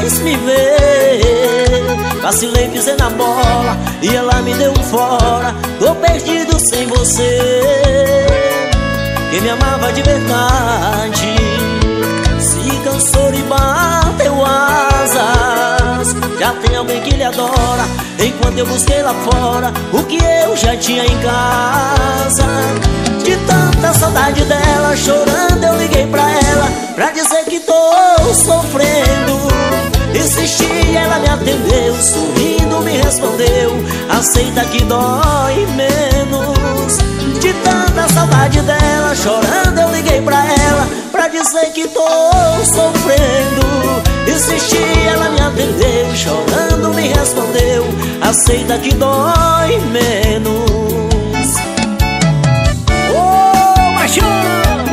mais me ver. Vacilei, pisei na bola e ela me deu um fora. Tô perdido sem você. Quem me amava de verdade se cansou e bateu asas. Já tem alguém que lhe adora, enquanto eu busquei lá fora o que eu já tinha em casa. De tanta saudade dela, chorando eu liguei pra ela pra dizer que tô sofrendo. Insisti, ela me atendeu, sorrindo me respondeu: aceita que dói menos. De tanta saudade dela, chorando eu liguei pra ela pra dizer que tô sofrendo. Insisti, ela me atendeu, chorando me respondeu: aceita que dói menos. Ô, machão!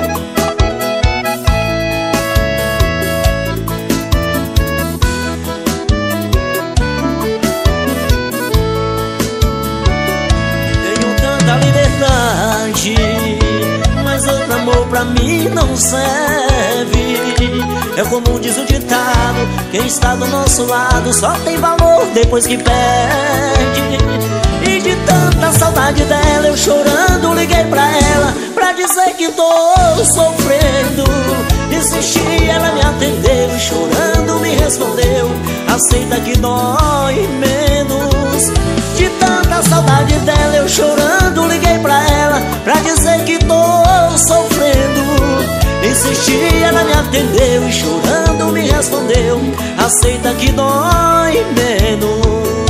Mas outro amor pra mim não serve. É como diz o ditado: quem está do nosso lado só tem valor depois que perde. E de tanta saudade dela, eu chorando liguei pra ela pra dizer que tô sofrendo. Insisti, ela me atendeu, chorando me respondeu: aceita que dói menos. De tanta saudade dela, eu chorando liguei pra ela pra dizer que tô sofrendo. Insisti, ela me atendeu e chorando me respondeu: aceita que dói menos.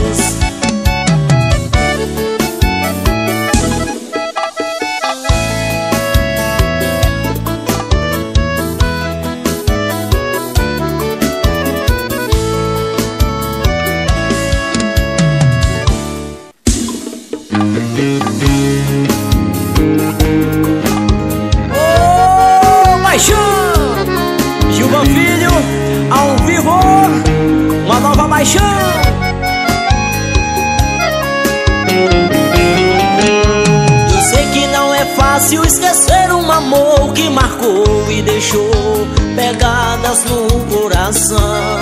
Gilvan Filho, ao vivo, uma nova paixão. Eu sei que não é fácil esquecer um amor que marcou e deixou pegadas no coração.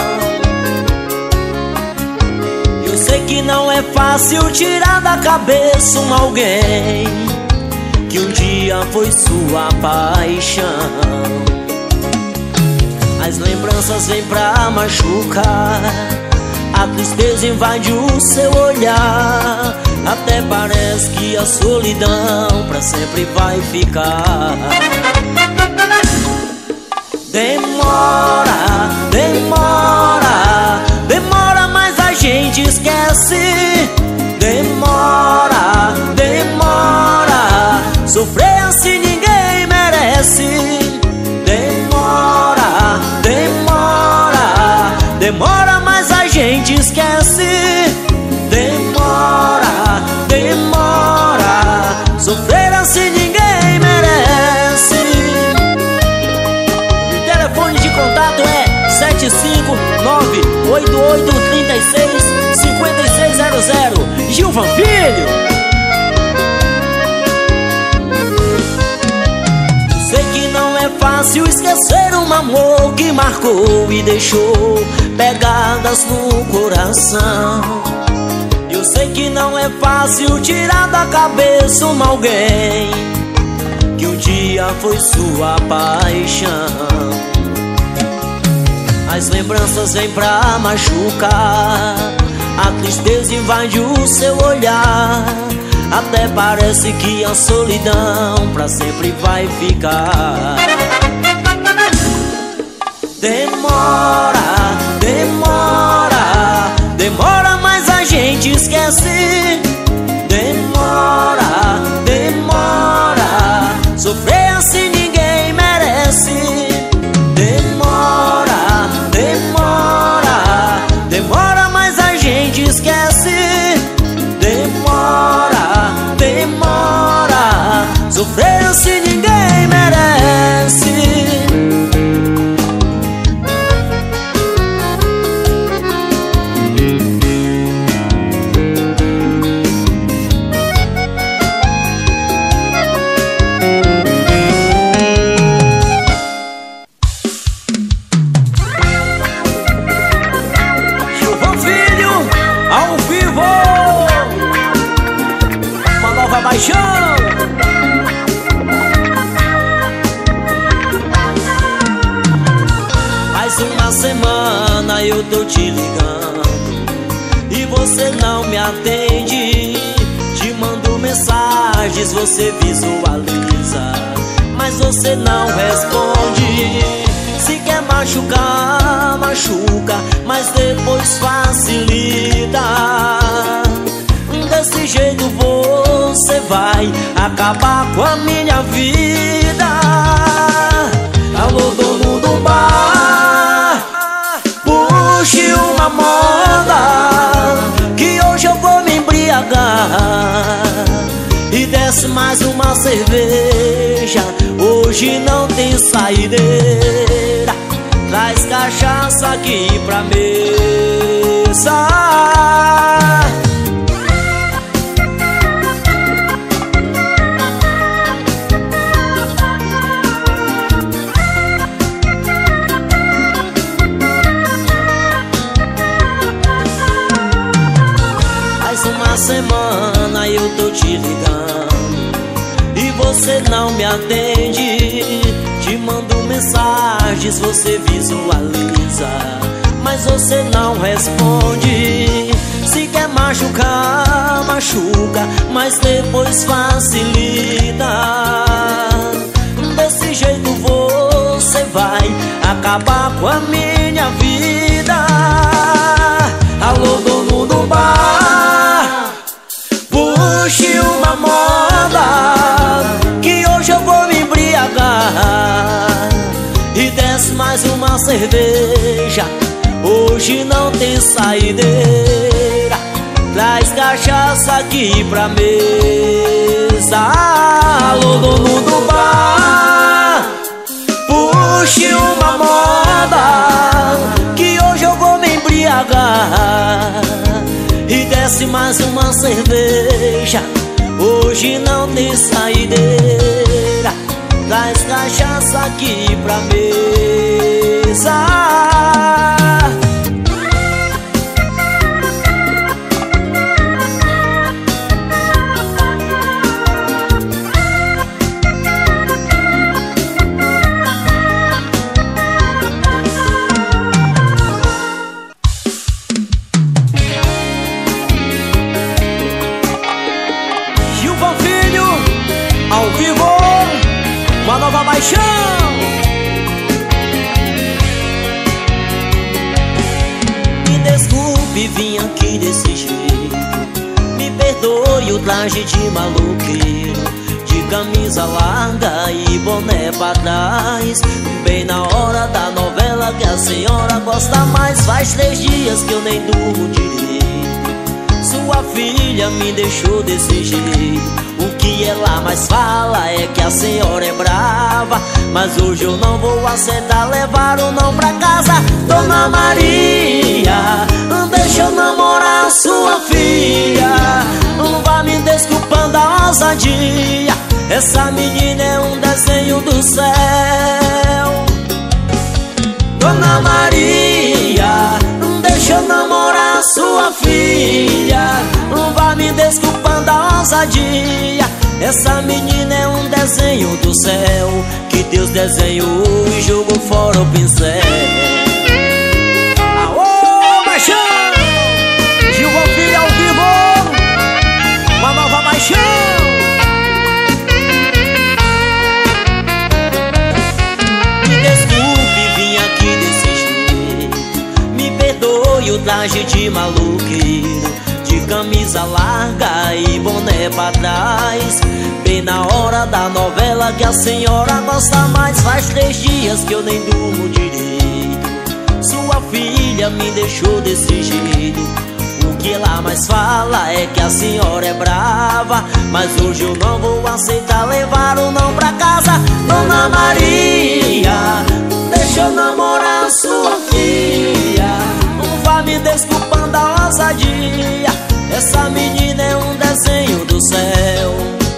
Eu sei que não é fácil tirar da cabeça um alguém que um dia foi sua paixão. As lembranças vêm pra machucar, a tristeza invade o seu olhar. Até parece que a solidão pra sempre vai ficar. Demora, demora, demora, mas a gente esquece. Demora, demora, sofrer assim ninguém merece. Demora, demora, demora, mas a gente esquece. Demora, demora, sofrer assim ninguém merece. O telefone de contato é 759-8836-5600. Gilvan Filho. Sei que não é fácil esquecer um amor que marcou e deixou pegadas no coração. Eu sei que não é fácil tirar da cabeça um alguém que um dia foi sua paixão. As lembranças vêm pra machucar, a tristeza invade o seu olhar. Até parece que a solidão pra sempre vai ficar. Demora, demora, demora, mas a gente esquece. Demora, demora, sofrer assim ninguém merece. Demora, demora, demora, mas a gente esquece. Demora, demora, sofrer assim ninguém merece. eu tô te ligando e você não me atende. Te mando mensagens, você visualiza, mas você não responde. Se quer machucar, machuca, mas depois facilita. Desse jeito você vai acabar com a minha vida. Alô, dono do bar, puxe uma moda, que hoje eu vou me embriagar. E desce mais uma cerveja, hoje não tem saideira. Traz cachaça aqui pra mesa. Faz uma semana eu tô te ligando e você não me atende. Te mando mensagens, você visualiza, mas você não responde. Se quer machucar, machuca, mas depois facilita. Desse jeito você vai acabar com a minha vida. Alô, dono do bar, puxe uma moda, que hoje eu vou me embriagar. E desce mais uma cerveja, hoje não tem saideira. Traz cachaça aqui pra mesa. Alô, dono do bar, puxe uma moda, que hoje eu vou me embriagar. E desce mais uma cerveja, hoje não tem saideira. Traz cachaça aqui pra mesa. Gilvan Filho, ao vivo, uma nova paixão. Me desculpe, vim aqui desse jeito. Me perdoe o traje de maluqueiro, de camisa larga e boné pra trás, bem na hora da novela que a senhora gosta mais. Faz 3 dias que eu nem durmo direito. Sua filha me deixou desse jeito. O que ela mais fala é que a senhora é brava, mas hoje eu não vou aceitar levar o não pra casa. Dona Maria, deixa eu namorar a sua filha. Não vá me desculpando a ousadia, essa menina é um desenho do céu. Dona Maria, deixa eu namorar a sua filha. Não vá me desculpando a ousadia, essa menina é um desenho do céu, que Deus desenhou e jogou fora o pincel. Aô, paixão! Gilvan Filho ao vivo, uma nova paixão. Me desculpe, vim aqui desse jeito. Me perdoe o traje de maluqueiro, de camisa larga e boné pra trás, bem na hora da novela que a senhora gosta mais. Faz 3 dias que eu nem durmo direito. Sua filha me deixou desse jeito. O que ela mais fala é que a senhora é brava, mas hoje eu não vou aceitar levar o não pra casa. Dona Maria, deixa eu namorar a sua filha. Não vá me desculpando a ousadia, essa menina é um desenho do céu.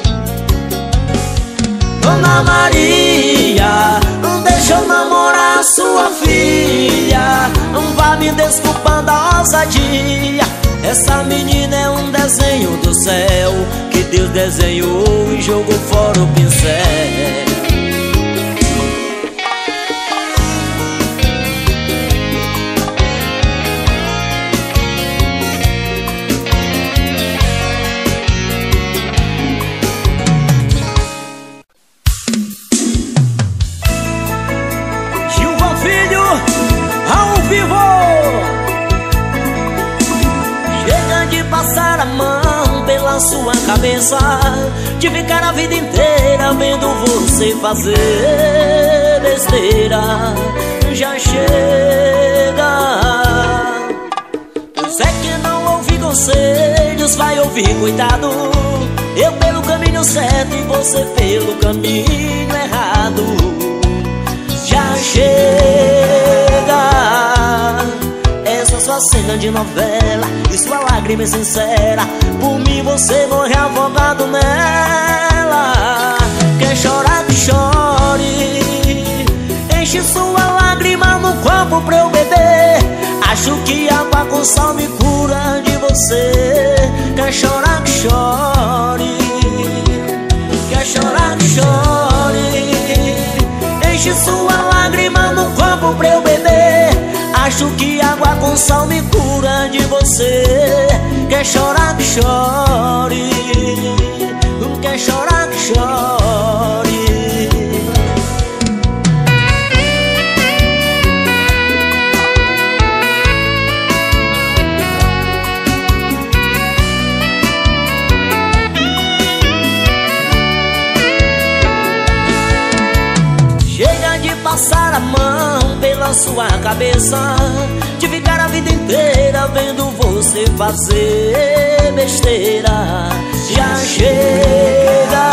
Dona Maria, deixa eu namorar a sua filha. Não vá me desculpando a ousadia, essa menina é um desenho do céu, que Deus desenhou e jogou fora o pincel. sua cabeça de ficar a vida inteira vendo você fazer besteira. Já chega. Pois é que não ouvi conselhos, vai ouvir, cuidado. Eu pelo caminho certo e você pelo caminho errado. Já chega. Essa sua cena de novela e sua lágrima é sincera. Por mim você morre afogado nela. Quer chorar que chore, enche sua lágrima no copo pra eu beber. Acho que água com sal me cura de você. Quer chorar que chore, quer chorar que chore, enche sua lágrima no copo pra eu beber. Acho que água com sal me cura de você. Quer chorar que chore, quer chorar que chore. Chega de passar a mão pela sua cabeça, de ficar a vida inteira vendo você fazer besteira. Já chega.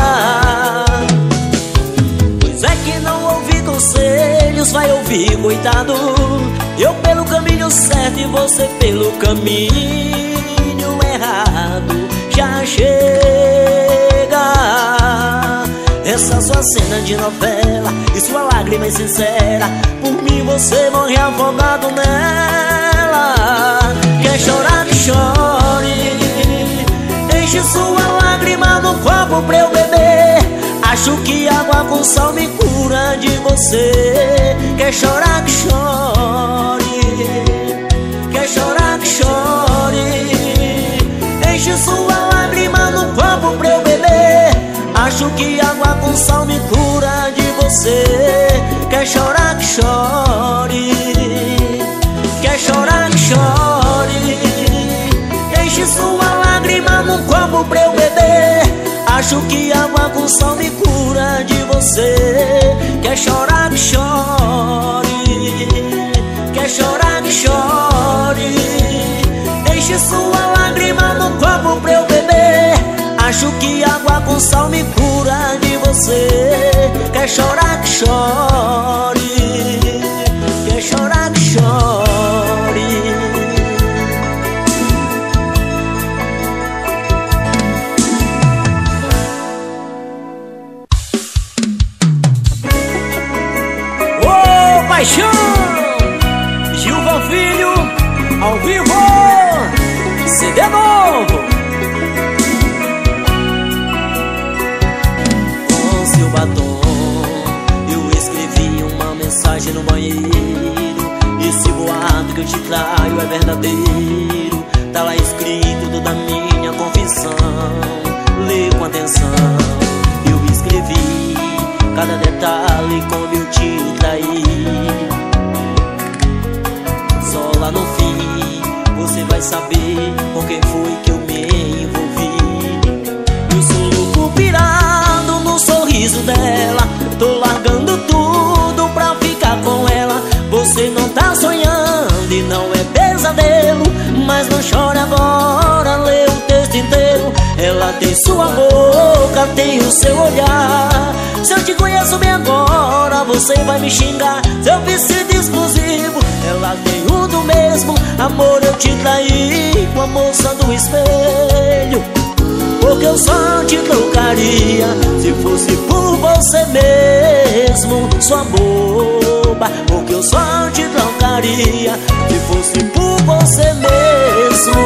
Pois é que não ouvi conselhos, vai ouvir, coitado. Eu pelo caminho certo e você pelo caminho errado. Já chega. Essa sua cena de novela e sua lágrima é sincera. Por mim você morre afogado nela. Quer chorar que chore, enche sua lágrima no copo pra eu beber. Acho que água com sal me cura de você. Quer chorar que chore, quer chorar que chore, enche sua lágrima no copo pra eu beber. Acho que água com sal me cura de você. Quer chorar que chore, quer chorar que chore, enche sua lágrima num copo pra eu beber. Acho que água com sal me cura de você. Quer chorar que chore, quer chorar que chore, enche sua lágrima num copo pra eu beber. Acho que água com sal me cura de você. Quer chorar que chore, quer chorar que chore. Ô, paixão! Gilvan Filho, ao vivo, CD novo. Batom, eu escrevi uma mensagem no banheiro. Esse boato que eu te traio é verdadeiro. Tá lá escrito toda a minha confissão. Lê com atenção. Eu escrevi cada detalhe como eu te traí. Só lá no fim você vai saber com quem foi que eu me envolvi. Eu sou louco pirado no sorriso dela. Tô largando tudo pra ficar com ela. Você não tá sonhando e não é pesadelo. Mas não chore agora, lê o texto inteiro. Ela tem sua boca, tem o seu olhar. Se eu te conheço bem agora, você vai me xingar. Seu vestido exclusivo, ela tem um do mesmo. Amor, eu te traí com a moça do espelho. Porque eu só te trocaria se fosse por você mesmo, sua boba. Porque eu só te trocaria se fosse por você mesmo.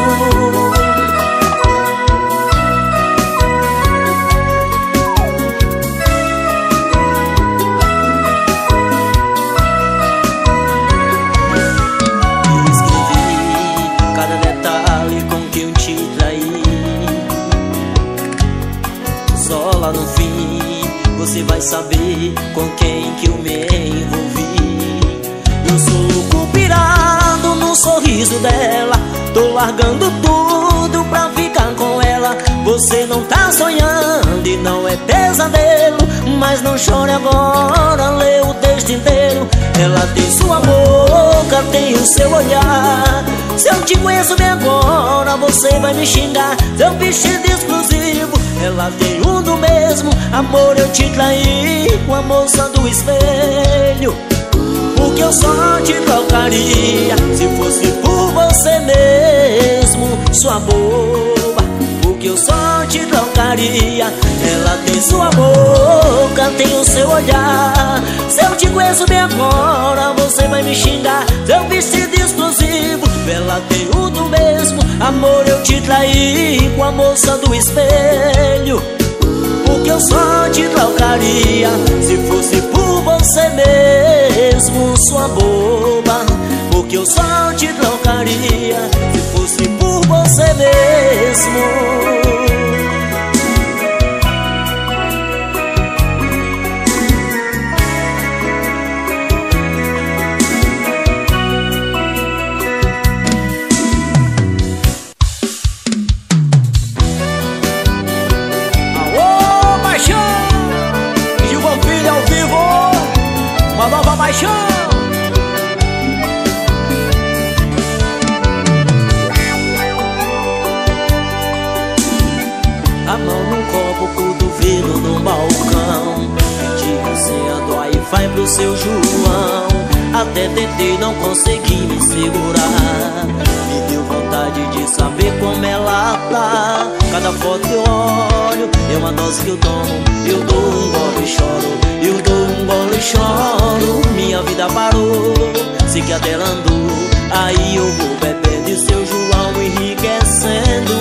Lá no fim você vai saber com quem que eu me envolvi. Eu sou louco pirado no sorriso dela. Tô largando tudo pra ficar com ela. Você não tá sonhando e não é pesadelo, mas não chore agora, lê o texto inteiro. Ela tem sua boca, tem o seu olhar. Se eu te conheço bem agora, você vai me xingar. Seu vestido exclusivo, ela tem um do mesmo. Amor, eu te traí com a moça do espelho, porque eu só te trocaria se fosse por você mesmo, sua boba, porque eu só te trocaria. Ela tem sua boca, tem o seu olhar. Se eu te conheço bem agora, você vai me xingar. Seu vestido exclusivo, ela tem um do mesmo. Amor, eu te traí com a moça do espelho, porque eu só te trocaria se fosse por você mesmo, sua boba, porque eu só te trocaria se fosse por você mesmo. Uma nova paixão. A mão no copo, cotovelo no balcão. Pedi a senha do Wi-Fi pro seu João. Até tentei, não consegui me segurar. Me deu vontade de saber como ela tá. Cada foto que eu olho, é uma dose que eu tomo. Eu dou um gole e choro, eu dou um gole e choro. Minha vida parou, sei que a dela andou. Aí eu vou bebendo e seu João enriquecendo.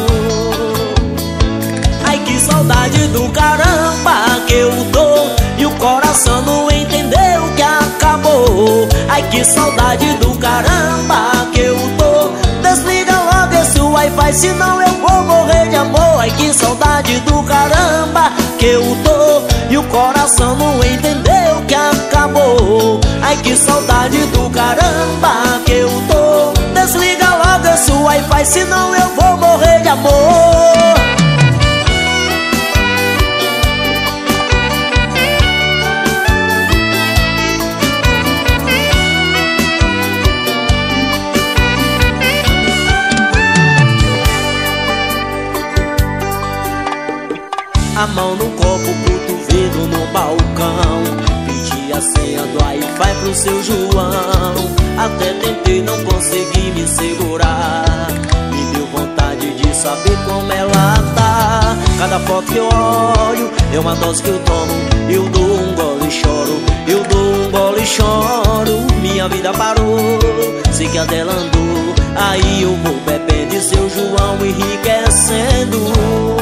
Ai, que saudade do caramba que eu tô, e o coração não entendeu que acabou. Ai, que saudade do caramba que eu tô. Desliga logo esse Wi-Fi, senão eu vou morrer de amor. Ai, que saudade do caramba que eu tô, e o coração não entendeu que acabou. Ai, que saudade do caramba que eu tô. Desliga logo esse Wi-Fi, senão eu vou morrer de amor. A mão no copo, cotovelo no balcão. Pedi a senha do Wi-Fi pro seu João. Até tentei, não consegui me segurar. Me deu vontade de saber como ela tá. Cada foto que eu olho, é uma dose que eu tomo. Eu dou um gole e choro, eu dou um gole e choro. Minha vida parou, sei que a dela andou. Aí eu vou bebendo e seu João enriquecendo.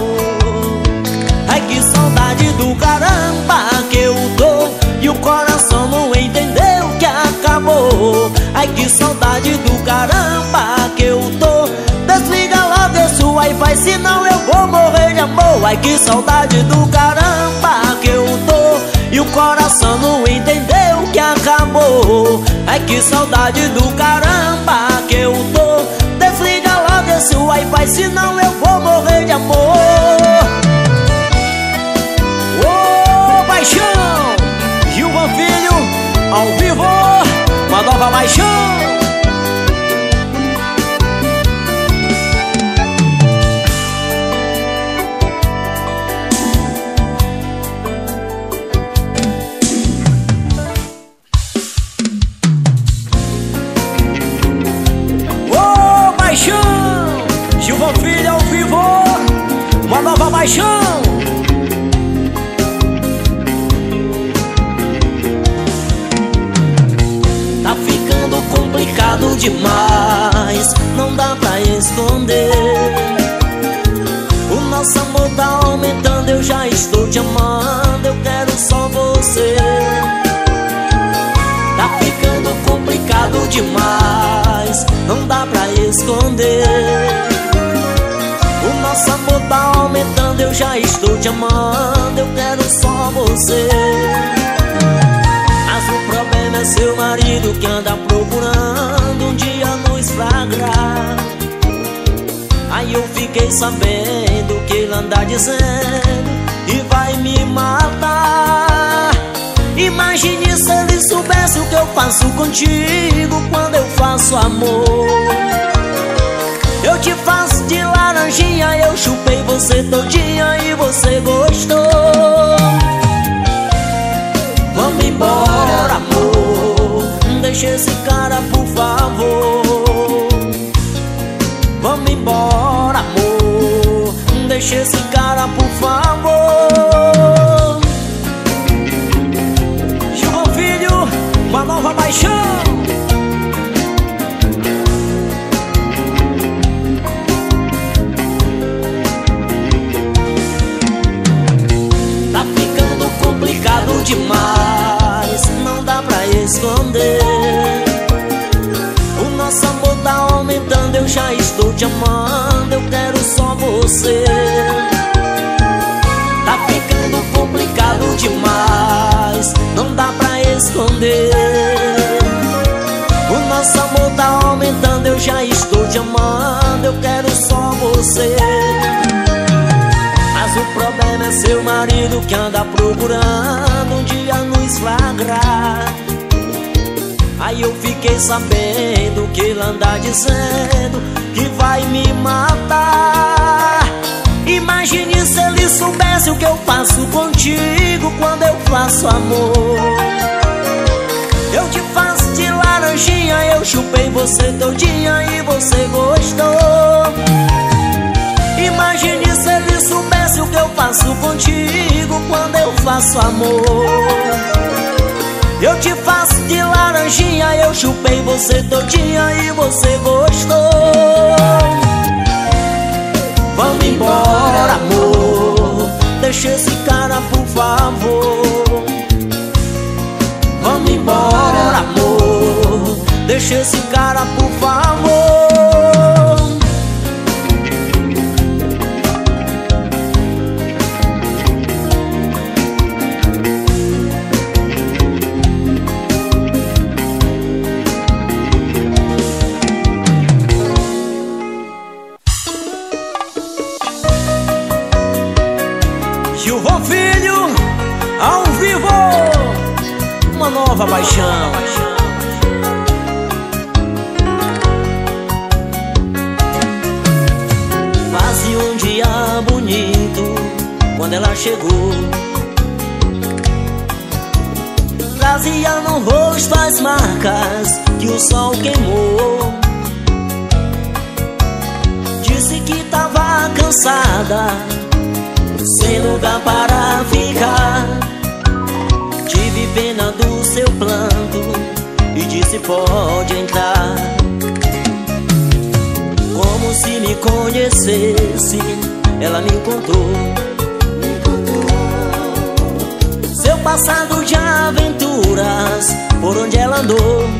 Ai, que saudade do caramba que eu tô, e o coração não entendeu que acabou. Ai, que saudade do caramba que eu tô. Desliga logo esse Wi-Fi, senão eu vou morrer de amor. Ai, que saudade do caramba que eu tô, e o coração não entendeu que acabou. Ai, que saudade do caramba que eu tô. Desliga logo esse Wi-Fi, senão eu vou morrer de amor. Paixão, Gilvan Filho, ao vivo, uma nova paixão. Ô, paixão, Gilvan Filho, ao vivo, uma nova paixão. Tá ficando complicado demais, não dá pra esconder. O nosso amor tá aumentando, eu já estou te amando, eu quero só você. Tá ficando complicado demais, não dá pra esconder. O nosso amor tá aumentando, eu já estou te amando, eu quero só você. Mas o problema é seu marido que anda procurando um dia nos flagrar. Aí eu fiquei sabendo que ele anda dizendo e vai me matar. Imagine se ele soubesse o que eu faço contigo quando eu faço amor. Eu te faço de laranjinha, eu chupei você todinha e você gostou. Vamos embora, amor, deixa esse cara, por favor. Vamos embora, amor, deixa esse cara, por favor. João Filho, uma nova paixão. Tá ficando complicado demais, não dá pra esconder. O nosso amor tá aumentando, eu já estou te amando, eu quero só você. Tá ficando complicado demais, não dá pra esconder. O nosso amor tá aumentando, eu já estou te amando, eu quero só você. Mas o problema é seu marido que anda procurando um dia nos flagrar. Aí eu fiquei sabendo que ele anda dizendo que vai me matar. Imagine se ele soubesse o que eu faço contigo quando eu faço amor. Eu te faço de laranjinha, eu chupei você todinha e você gostou. Imagine se ele soubesse o que eu faço contigo quando eu faço amor. Eu te faço de laranjinha, eu chupei você todinha e você gostou. Vamos embora, amor, deixa esse cara, por favor. Vamos embora, amor, deixa esse cara, por favor. João Filho, ao vivo, uma nova paixão. Quase um dia bonito quando ela chegou. Trazia no rosto as marcas que o sol queimou. Disse que tava cansada, sem lugar para ficar. Tive pena do seu planto e disse pode entrar. Como se me conhecesse, ela me contou seu passado de aventuras, por onde ela andou.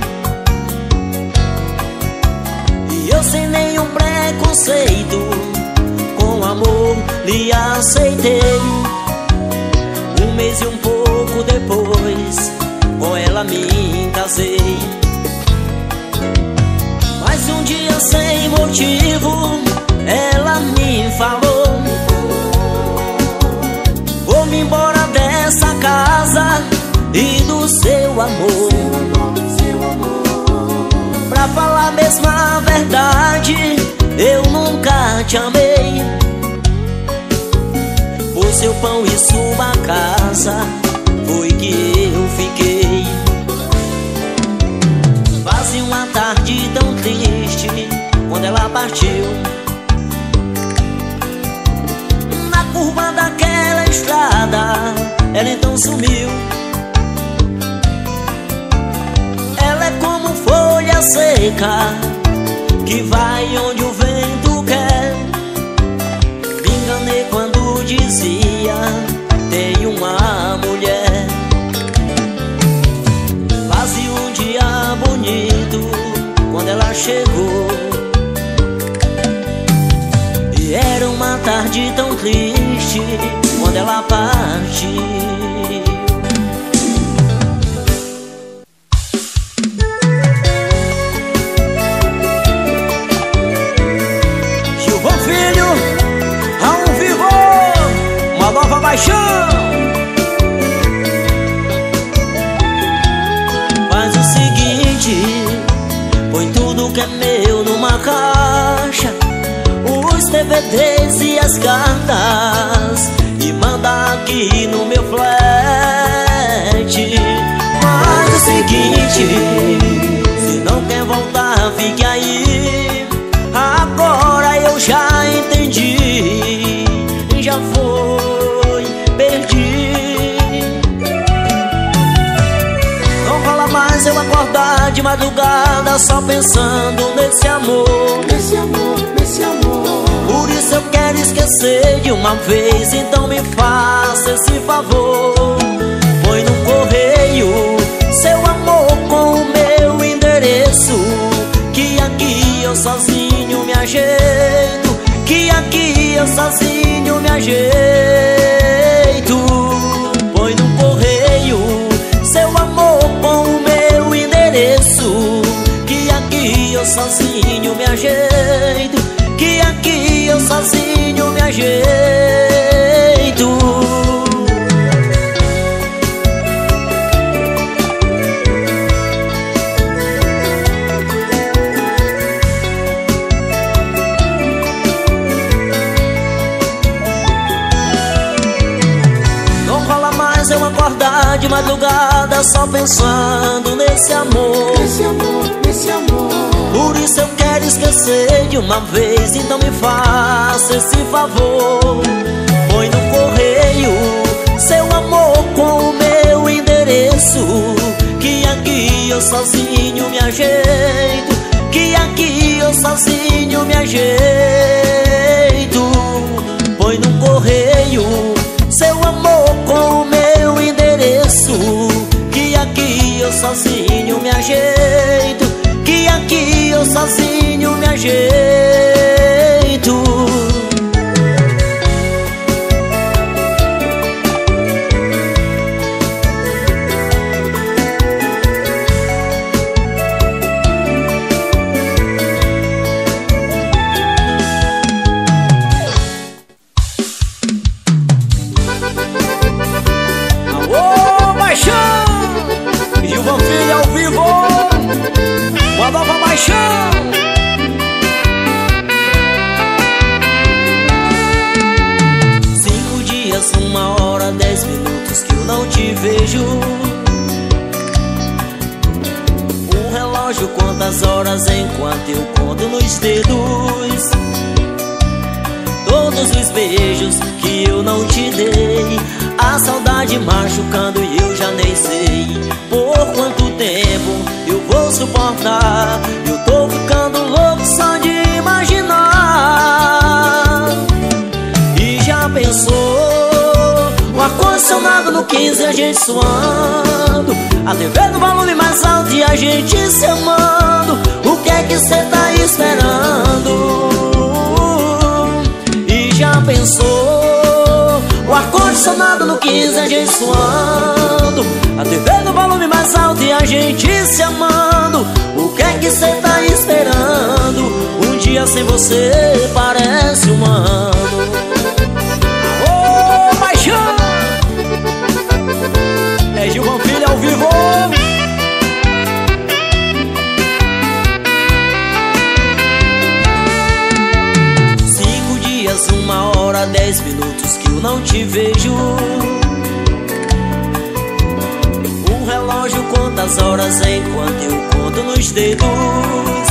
E eu sem nenhum preconceito, com amor lhe aceitei. Um mês e um pouco depois, com ela me casei. Mas um dia sem motivo, ela me falou: vou-me embora dessa casa e do seu amor. Pra falar mesmo a verdade, eu nunca te amei. Por seu pão e sua casa foi que eu fiquei. Quase uma tarde tão triste quando ela partiu. Na curva daquela estrada, ela então sumiu. Ela é como folha seca que vai onde o vento quer. Me enganei quando dizia tem uma mulher. Quase um dia bonito quando ela chegou. E era uma tarde tão triste quando ela partiu. João Filho, ao vivo. que é meu numa caixa, os DVDs e as cartas, e manda aqui no meu flat. Faz o seguinte, se não quer voltar, fique aí. Agora eu já entendi, já foi, perdi. Não rola mais eu acordar de madrugada só pensando nesse amor, nesse amor, nesse amor. Por isso eu quero esquecer de uma vez, então me faça esse favor. Põe no correio seu amor com o meu endereço, que aqui eu sozinho me ajeito, que aqui eu sozinho me ajeito. Põe no correio seu amor com o meu endereço, que aqui eu sozinho me ajeito, que aqui eu sozinho me ajeito. Não rola mais eu acordar de madrugada só pensando nesse amor, nesse amor, nesse amor. Por isso eu quero esquecer de uma vez, então me faça esse favor. Põe no correio seu amor com o meu endereço, que aqui eu sozinho me ajeito, que aqui eu sozinho me ajeito. Põe no correio seu amor com o meu endereço, que aqui eu sozinho me ajeito, que aqui eu sozinho me ajeito. Alô, paixão! Gilvan Filho ao vivo, uma nova paixão. 5 dias, 1 hora, 10 minutos que eu não te vejo. Um relógio conta as horas enquanto eu conto nos dedos. Todos os beijos que eu não te dei, a saudade machucando e eu já nem sei por quanto tempo eu vou suportar. Eu tô ficando louco só de imaginar. E já pensou, o ar-condicionado no 15, a gente suando, a TV no volume mais alto e a gente se amando. O que é que cê tá esperando? E já pensou, o ar-condicionado no 15, a gente suando, a TV no volume mais alto e a gente se amando. O que é que cê tá esperando? Um dia sem você parece um ano. Ô, paixão! É Gilvan Filho ao vivo. 5 dias, 1 hora, 10 minutos que eu não te vejo. Um relógio conta as horas enquanto eu conto nos dedos.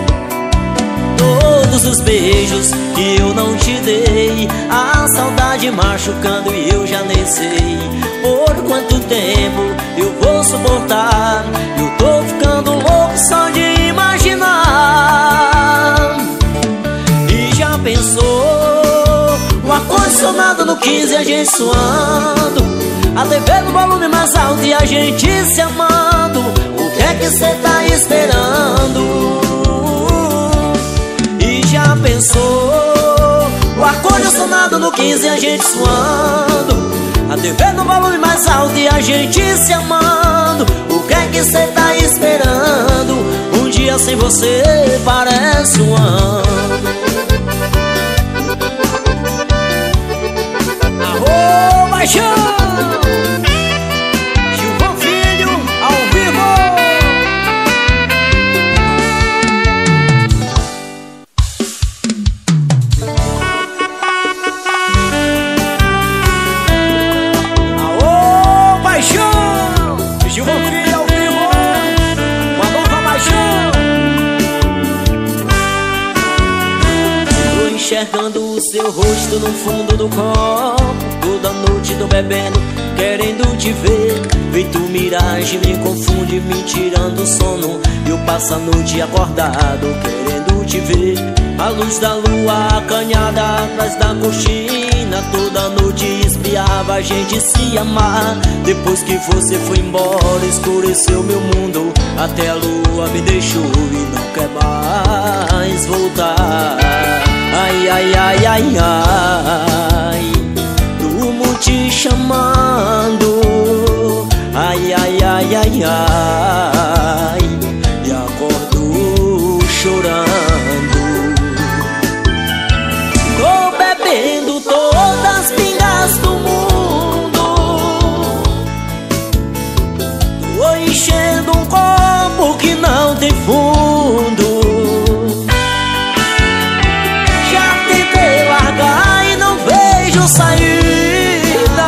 Todos os beijos que eu não te dei, a saudade machucando e eu já nem sei por quanto tempo eu vou suportar. Eu tô ficando louco só de imaginar. E já pensou, o ar-condicionado no 15, a gente suando, a TV no volume mais alto e a gente se amando. O que é que cê tá esperando? E já pensou, o ar-condicionado no 15, a gente suando, a TV no volume mais alto e a gente se amando. O que é que cê tá esperando? Um dia sem você parece um ano. Alô, paixão! Gilvan Filho ao vivo. enxergando o seu rosto no fundo do copo. Toda noite tô bebendo, querendo te ver. Feito miragem, me confunde, me tirando o sono. Eu passo a noite acordado, querendo te ver. A luz da lua acanhada atrás da cortina. Toda noite espiava a gente se amar. Depois que você foi embora, escureceu meu mundo. Até a lua me deixou e não quer mais voltar. Ai, ai, ai, ai, ai, durmo te chamando. Ai, ai, ai, ai, ai, e acordo chorando. Tô bebendo todas as pingas do mundo. Tô enchendo um copo que não tem fundo. Já tentei largar e não vejo saída.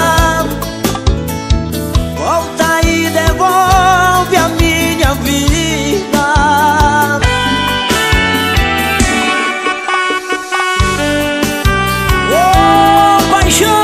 Volta e devolve a minha vida. Ô, paixão!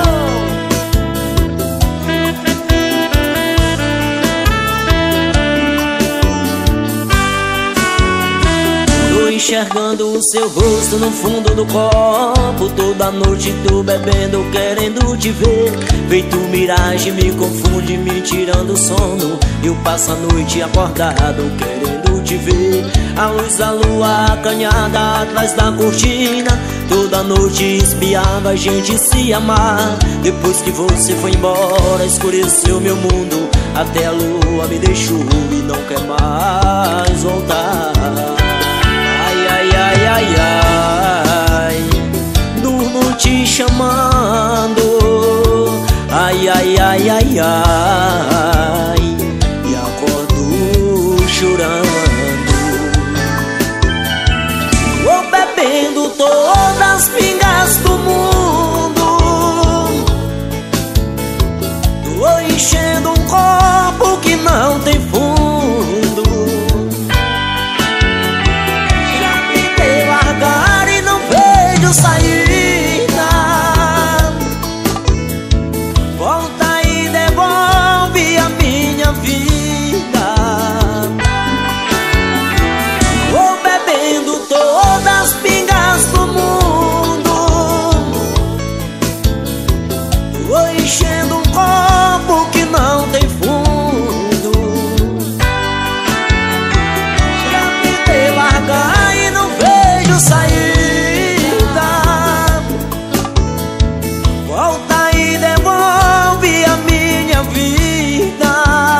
Tô enxergando o seu rosto no fundo do copo. Toda noite tô bebendo, querendo te ver. Feito miragem, me confunde, me tirando o sono. Eu passo a noite acordado, querendo te ver. A luz da lua acanhada atrás da cortina. Toda noite espiava a gente se amar. Depois que você foi embora, escureceu meu mundo. Até a lua me deixou e não quer mais voltar. Ai, ai, ai, ai, ai, durmo te chamando. Ai, ai, ai, ai, ai, e acordo chorando. Vou bebendo todas as pingas do mundo. Tô enchendo um copo que não tem fundo. Já tentei largar e não vejo saída. Volta e devolve a minha vida. Vou bebendo todas as pingas do mundo. Tô enchendo um copo que não tem fundo. Já tentei largar e não vejo saída. Volta e devolve a minha vida.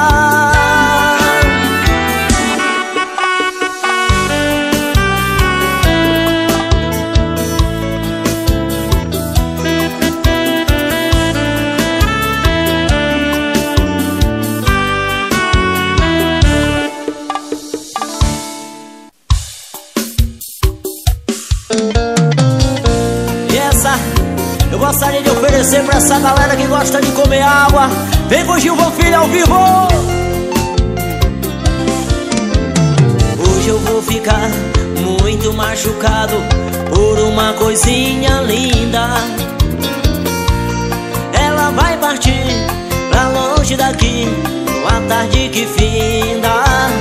E essa eu gostaria de oferecer pra essa galera que gosta de comer água. Vem com Gilvan Filho ao vivo. Hoje eu vou ficar muito machucado por uma coisinha linda. Ela vai partir pra longe daqui numa tarde que finda.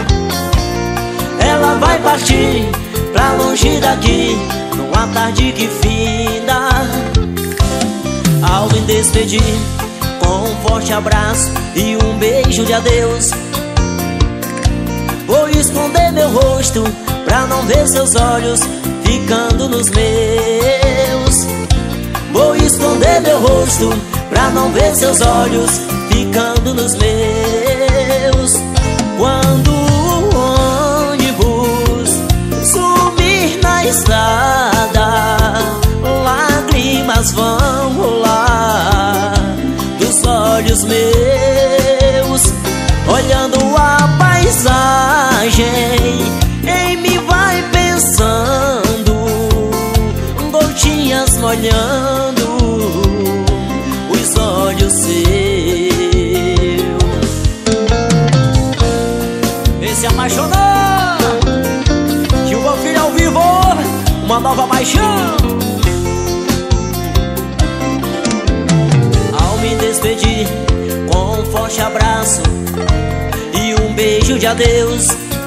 Ela vai partir pra longe daqui numa tarde que finda. Ao me despedir, com um forte abraço e um beijo de adeus, vou esconder meu rosto pra não ver seus olhos ficando nos meus. Vou esconder meu rosto pra não ver seus olhos ficando nos meus. Quando o ônibus sumir na estrada, lágrimas vão rolar dos olhos meus. Olhando a paisagem, em mim vai pensando, gotinhas molhando os olhos seus. Esse apaixonou, Gilvan Filho ao vivo. Uma nova paixão. Ao me despedir com um forte abraço e um beijo de adeus,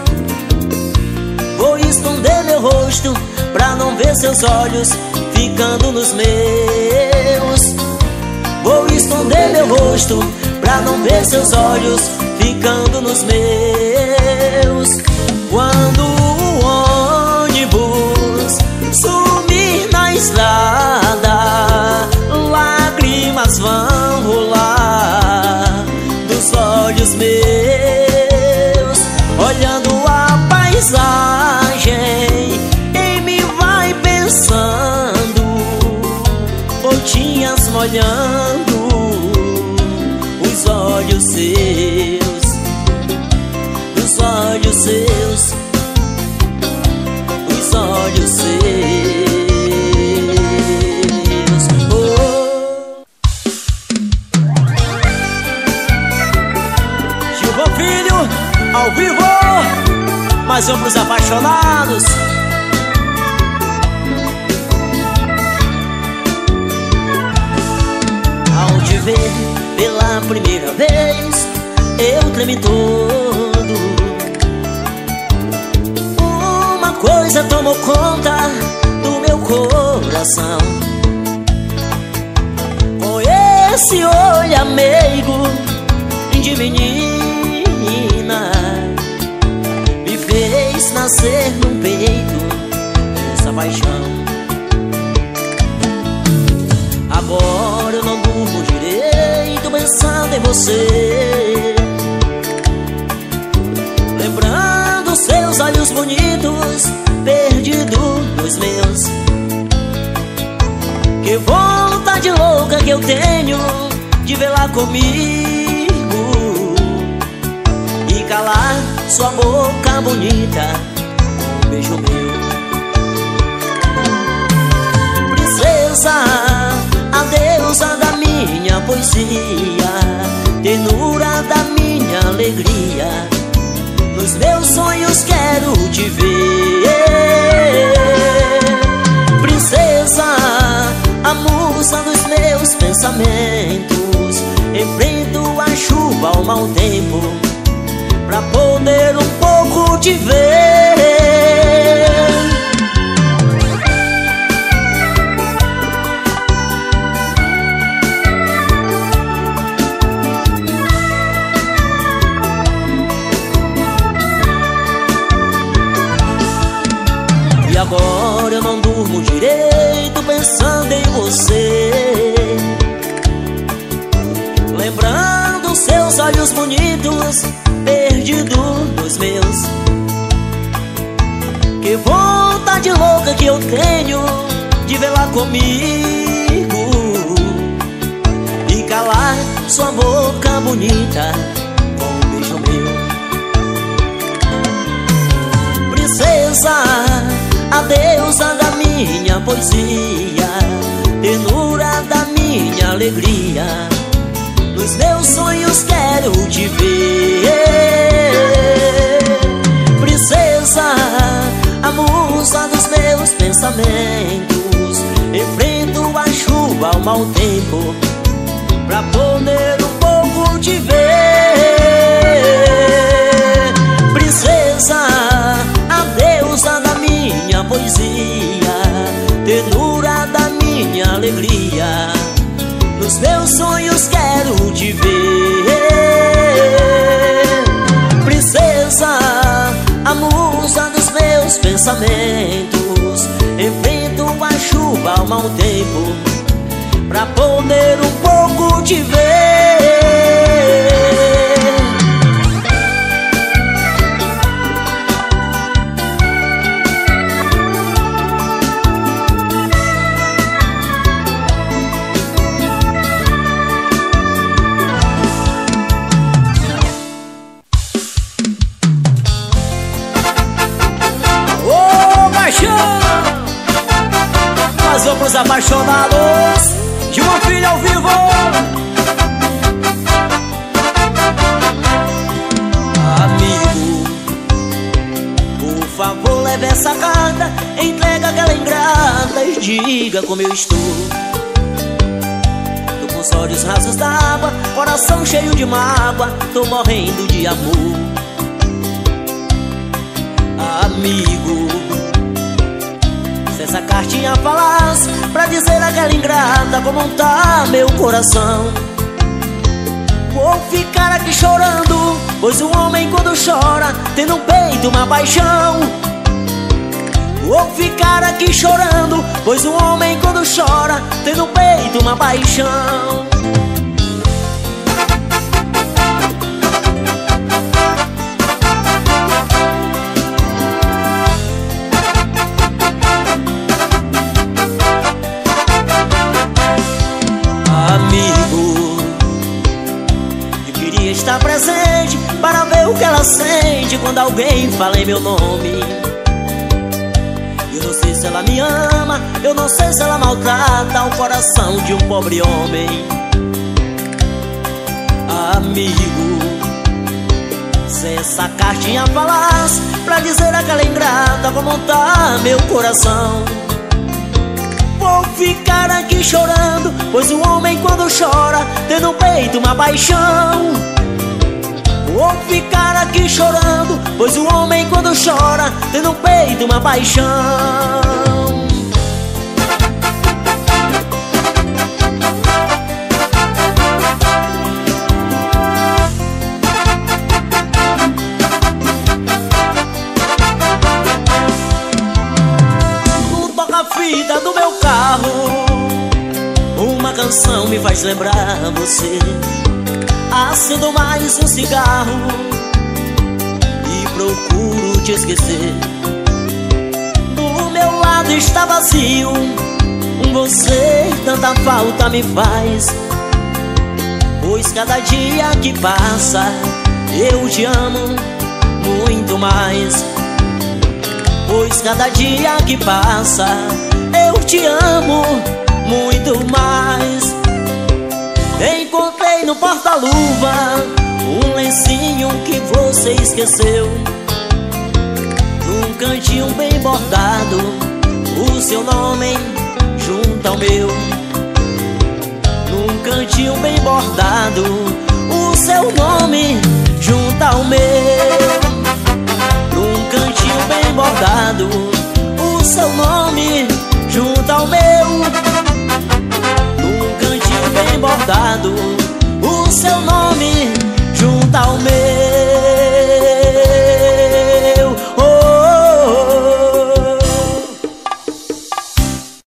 vou esconder meu rosto pra não ver seus olhos ficando nos meus. Vou esconder meu rosto pra não ver seus olhos ficando nos meus. Quando o ônibus sumir na estrada, lágrimas vão rolar dos olhos meus. Olhando a paisagem, em mim vai pensando, gotinhas molhando os olhos seus, os olhos seus, os olhos seus. Oh. Gilvan Filho, ao vivo, mais um pros apaixonados. Ao te ver pela primeira vez, eu tremi todo. Uma coisa tomou conta do meu coração. Com esse olho meigo de menina, me fez nascer no peito essa paixão. Agora eu não durmo direito pensando em você, lembrando seus olhos bonitos perdidos nos meus. Que vontade louca que eu tenho de vê-la comigo e calar sua boca bonita com um beijo meu. Princesa, a deusa da minha poesia, ternura da minha alegria, nos meus sonhos quero te ver. Princesa, a musa dos meus pensamentos, enfrento a chuva ao mau tempo pra poder um pouco te ver. E agora eu não durmo direito pensando em você, lembrando seus olhos bonitos perdidos nos meus. Que vontade louca que eu tenho de vê-la comigo e calar sua boca bonita com um beijo meu. Princesa, a deusa da minha poesia, ternura da minha alegria, nos meus sonhos quero te ver. Princesa, a musa dos meus pensamentos, enfrento a chuva ao mau tempo pra poder um pouco te ver. Princesa, a deusa da minha poesia, ternura da minha alegria, nos meus sonhos quero te ver. Princesa, a musa dos meus pensamentos, enfrento a chuva ao mau tempo pra poder um pouco te ver. Mas pros apaixonados, Gilvan Filho ao vivo. Amigo, por favor, leve essa carta, entrega aquela ingrata e diga como eu estou. Tô com os olhos rasos d'água, coração cheio de mágoa, tô morrendo de amor. Amigo, se essa cartinha falasse pra dizer aquela ingrata como tá meu coração, vou ficar aqui chorando, pois o homem quando chora tem no peito uma paixão. Vou ficar aqui chorando, pois o homem quando chora tem no peito uma paixão. Amigo, eu queria estar presente para ver o que ela sente quando alguém fala em meu nome. Eu não sei se ela me ama, eu não sei se ela maltrata o coração de um pobre homem. Amigo, se essa cartinha falasse pra dizer aquela ingrata como tá meu coração, vou ficar aqui chorando, pois o homem quando chora tem no peito uma paixão. Vou ficar aqui chorando, pois o homem quando chora tem no peito uma paixão. No toca-fita do meu carro, uma canção me faz lembrar você. Acendo mais um cigarro e procuro te esquecer. Do meu lado está vazio, você tanta falta me faz, pois cada dia que passa eu te amo muito mais. Pois cada dia que passa eu te amo muito mais. Encontrei no porta-luva um lencinho que você esqueceu, num cantinho bem bordado o seu nome junto ao meu. Num cantinho bem bordado o seu nome junto ao meu. Num cantinho bem bordado o seu nome junto ao meu. Bem bordado o seu nome